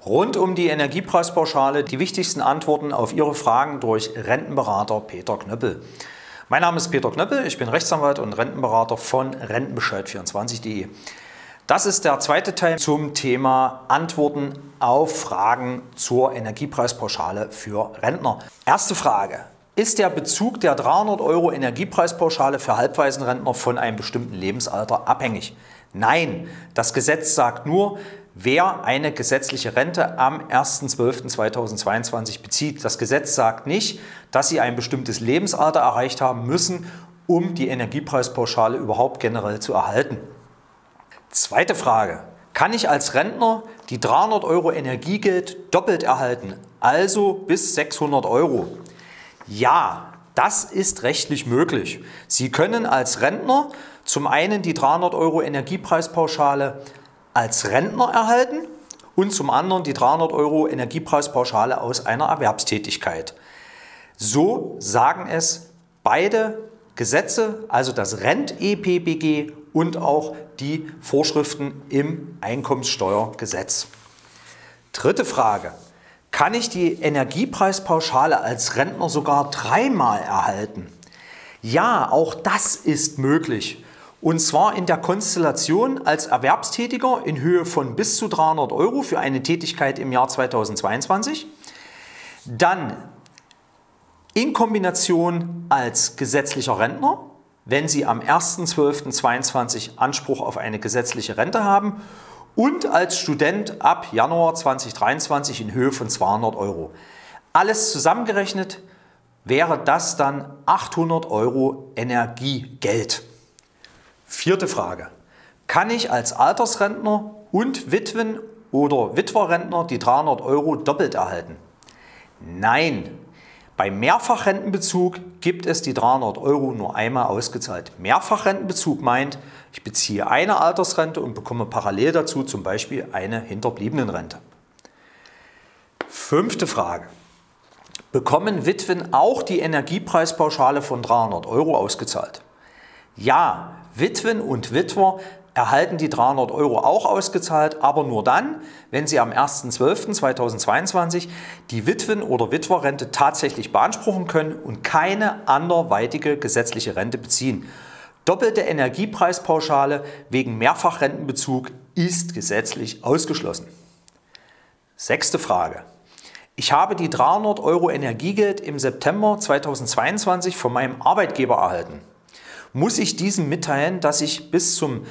Rund um die Energiepreispauschale die wichtigsten Antworten auf Ihre Fragen durch Rentenberater Peter Knöppel. Mein Name ist Peter Knöppel, ich bin Rechtsanwalt und Rentenberater von Rentenbescheid24.de. Das ist der zweite Teil zum Thema Antworten auf Fragen zur Energiepreispauschale für Rentner. Erste Frage: Ist der Bezug der 300 € Energiepreispauschale für Halbwaisenrentner von einem bestimmten Lebensalter abhängig? Nein, das Gesetz sagt nur, wer eine gesetzliche Rente am 1.12.2022 bezieht. Das Gesetz sagt nicht, dass Sie ein bestimmtes Lebensalter erreicht haben müssen, um die Energiepreispauschale überhaupt generell zu erhalten. Zweite Frage: Kann ich als Rentner die 300 € Energiegeld doppelt erhalten, also bis 600 €? Ja, das ist rechtlich möglich. Sie können als Rentner zum einen die 300 € Energiepreispauschale als Rentner erhalten und zum anderen die 300 € Energiepreispauschale aus einer Erwerbstätigkeit. So sagen es beide Gesetze, also das Rent-EPBG und auch die Vorschriften im Einkommenssteuergesetz. Dritte Frage: Kann ich die Energiepreispauschale als Rentner sogar dreimal erhalten? Ja, auch das ist möglich. Und zwar in der Konstellation als Erwerbstätiger in Höhe von bis zu 300 € für eine Tätigkeit im Jahr 2022. Dann in Kombination als gesetzlicher Rentner, wenn Sie am 1.12.22 Anspruch auf eine gesetzliche Rente haben. Und als Student ab Januar 2023 in Höhe von 200 €. Alles zusammengerechnet wäre das dann 800 € Energiegeld. Vierte Frage: Kann ich als Altersrentner und Witwen- oder Witwerrentner die 300 € doppelt erhalten? Nein. Beim Mehrfachrentenbezug gibt es die 300 € nur einmal ausgezahlt. Mehrfachrentenbezug meint, ich beziehe eine Altersrente und bekomme parallel dazu zum Beispiel eine Hinterbliebenenrente. Fünfte Frage: Bekommen Witwen auch die Energiepreispauschale von 300 € ausgezahlt? Ja, Witwen und Witwer erhalten die 300 € auch ausgezahlt, aber nur dann, wenn sie am 1.12.2022 die Witwen- oder Witwerrente tatsächlich beanspruchen können und keine anderweitige gesetzliche Rente beziehen. Doppelte Energiepreispauschale wegen Mehrfachrentenbezug ist gesetzlich ausgeschlossen. Sechste Frage: Ich habe die 300 € Energiegeld im September 2022 von meinem Arbeitgeber erhalten. Muss ich diesem mitteilen, dass ich bis zum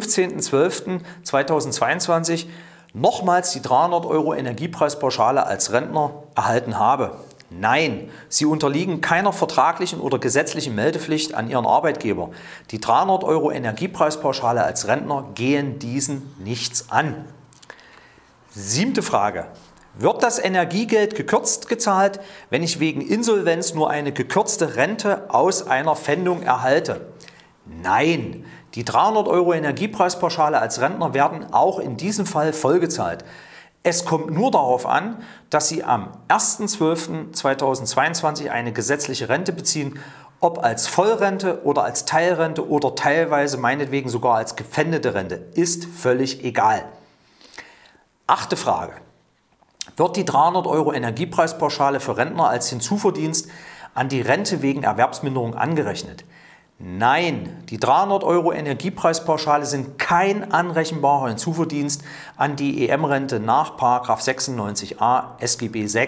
15.12.2022 nochmals die 300 € Energiepreispauschale als Rentner erhalten habe? Nein, Sie unterliegen keiner vertraglichen oder gesetzlichen Meldepflicht an Ihren Arbeitgeber. Die 300 € Energiepreispauschale als Rentner gehen diesen nichts an. Siebte Frage: Wird das Energiegeld gekürzt gezahlt, wenn ich wegen Insolvenz nur eine gekürzte Rente aus einer Pfändung erhalte? Nein, die 300 € Energiepreispauschale als Rentner werden auch in diesem Fall vollgezahlt. Es kommt nur darauf an, dass Sie am 1.12.2022 eine gesetzliche Rente beziehen, ob als Vollrente oder als Teilrente oder teilweise meinetwegen sogar als gepfändete Rente, ist völlig egal. Achte Frage: Wird die 300 € Energiepreispauschale für Rentner als Hinzuverdienst an die Rente wegen Erwerbsminderung angerechnet? Nein, die 300 € Energiepreispauschale sind kein anrechenbarer Hinzuverdienst an die EM-Rente nach § 96a SGB VI.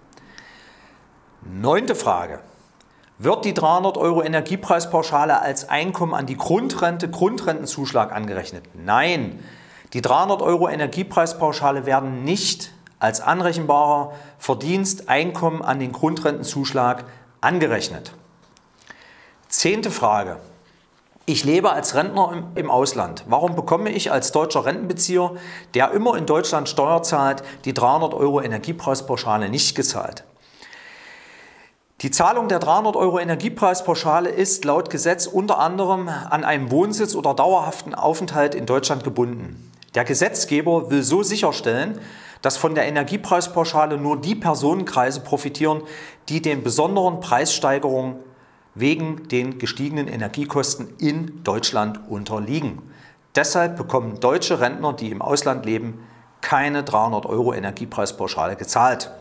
Neunte Frage: Wird die 300 € Energiepreispauschale als Einkommen an die Grundrente, Grundrentenzuschlag angerechnet? Nein, die 300 € Energiepreispauschale werden nicht als anrechenbarer Verdienst, Einkommen an den Grundrentenzuschlag angerechnet. Zehnte Frage: Ich lebe als Rentner im Ausland. Warum bekomme ich als deutscher Rentenbezieher, der immer in Deutschland Steuer zahlt, die 300 € Energiepreispauschale nicht gezahlt? Die Zahlung der 300 € Energiepreispauschale ist laut Gesetz unter anderem an einen Wohnsitz oder dauerhaften Aufenthalt in Deutschland gebunden. Der Gesetzgeber will so sicherstellen, dass von der Energiepreispauschale nur die Personenkreise profitieren, die den besonderen Preissteigerungen wegen den gestiegenen Energiekosten in Deutschland unterliegen. Deshalb bekommen deutsche Rentner, die im Ausland leben, keine 300 € Energiepreispauschale gezahlt.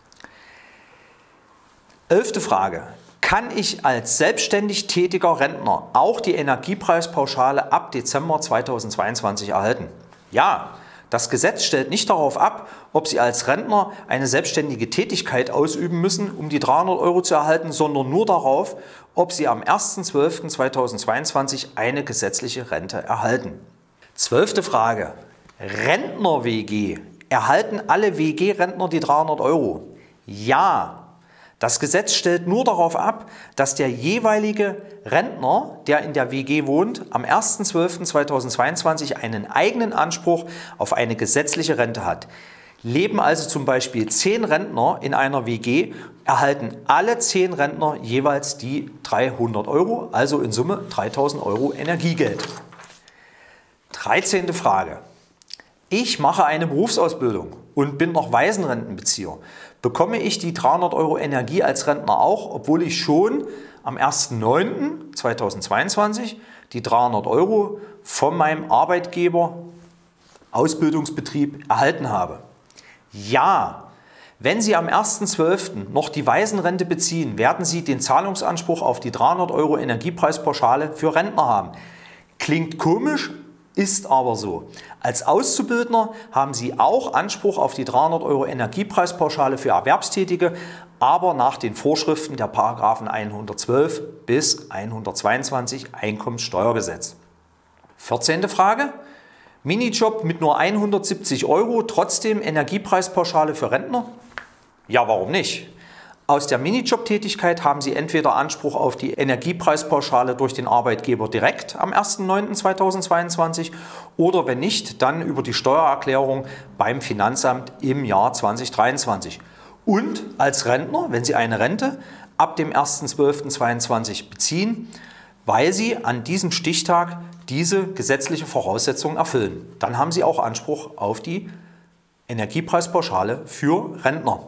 11. Frage. Kann ich als selbstständig tätiger Rentner auch die Energiepreispauschale ab Dezember 2022 erhalten? Ja, das Gesetz stellt nicht darauf ab, ob Sie als Rentner eine selbstständige Tätigkeit ausüben müssen, um die 300 € zu erhalten, sondern nur darauf, ob Sie am 1.12.2022 eine gesetzliche Rente erhalten. 12. Frage. Rentner-WG. Erhalten alle WG-Rentner die 300 €? Ja. Das Gesetz stellt nur darauf ab, dass der jeweilige Rentner, der in der WG wohnt, am 1.12.2022 einen eigenen Anspruch auf eine gesetzliche Rente hat. Leben also zum Beispiel 10 Rentner in einer WG, erhalten alle 10 Rentner jeweils die 300 €, also in Summe 3.000 € Energiegeld. 13. Frage. Ich mache eine Berufsausbildung und bin noch Waisenrentenbezieher. Bekomme ich die 300 € Energie als Rentner auch, obwohl ich schon am 1.9.2022 die 300 € von meinem Arbeitgeber, Ausbildungsbetrieb, erhalten habe? Ja. Wenn Sie am 1.12. noch die Waisenrente beziehen, werden Sie den Zahlungsanspruch auf die 300 € Energiepreispauschale für Rentner haben. Klingt komisch, ist aber so. Als Auszubildender haben Sie auch Anspruch auf die 300 € Energiepreispauschale für Erwerbstätige, aber nach den Vorschriften der Paragraphen 112 bis 122 Einkommenssteuergesetz. 14. Frage. Minijob mit nur 170 €, trotzdem Energiepreispauschale für Rentner? Ja, warum nicht? Aus der Minijob-Tätigkeit haben Sie entweder Anspruch auf die Energiepreispauschale durch den Arbeitgeber direkt am 1.9.2022 oder wenn nicht, dann über die Steuererklärung beim Finanzamt im Jahr 2023. Und als Rentner, wenn Sie eine Rente ab dem 1.12.2022 beziehen, weil Sie an diesem Stichtag diese gesetzliche Voraussetzung erfüllen. Dann haben Sie auch Anspruch auf die Energiepreispauschale für Rentner.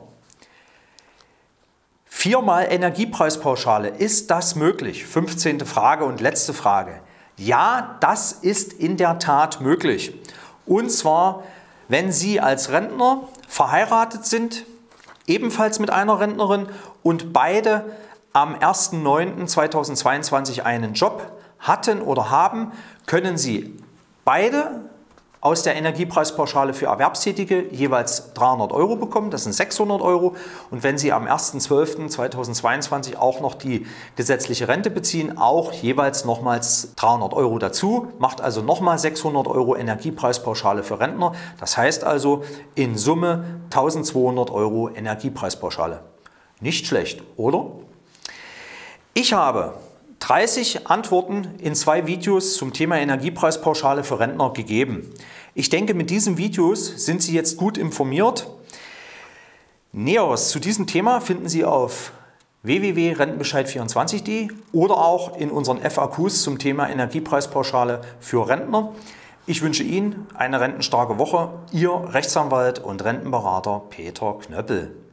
4-mal Energiepreispauschale, ist das möglich? 15. Frage und letzte Frage. Ja, das ist in der Tat möglich. Und zwar, wenn Sie als Rentner verheiratet sind, ebenfalls mit einer Rentnerin und beide am 1.9.2022 einen Job hatten oder haben, können Sie beide aus der Energiepreispauschale für Erwerbstätige jeweils 300 € bekommen, das sind 600 €. Und wenn Sie am 1.12.2022 auch noch die gesetzliche Rente beziehen, auch jeweils nochmals 300 € dazu, macht also nochmal 600 € Energiepreispauschale für Rentner. Das heißt also in Summe 1.200 € Energiepreispauschale. Nicht schlecht, oder? Ich habe 30 Antworten in 2 Videos zum Thema Energiepreispauschale für Rentner gegeben. Ich denke, mit diesen Videos sind Sie jetzt gut informiert. Näheres zu diesem Thema finden Sie auf www.rentenbescheid24.de oder auch in unseren FAQs zum Thema Energiepreispauschale für Rentner. Ich wünsche Ihnen eine rentenstarke Woche. Ihr Rechtsanwalt und Rentenberater Peter Knöppel.